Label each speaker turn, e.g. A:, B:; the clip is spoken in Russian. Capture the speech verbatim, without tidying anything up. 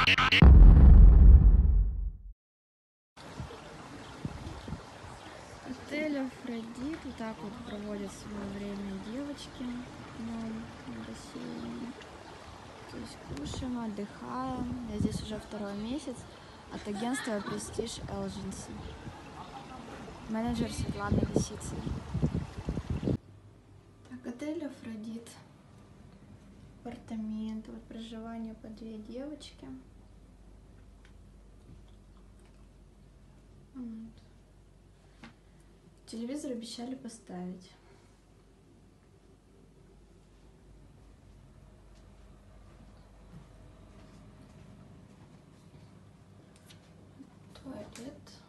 A: Отель Афродит. Вот так вот проводят свое время девочки на бассейне. То есть кушаем, отдыхаем. Я здесь уже второй месяц от агентства Prestige Agency. Менеджер Светлана Лисицына. Так, отель Афродит. Апартаменты. Вот проживание по две девочки. Вот. Телевизор обещали поставить. Туалет.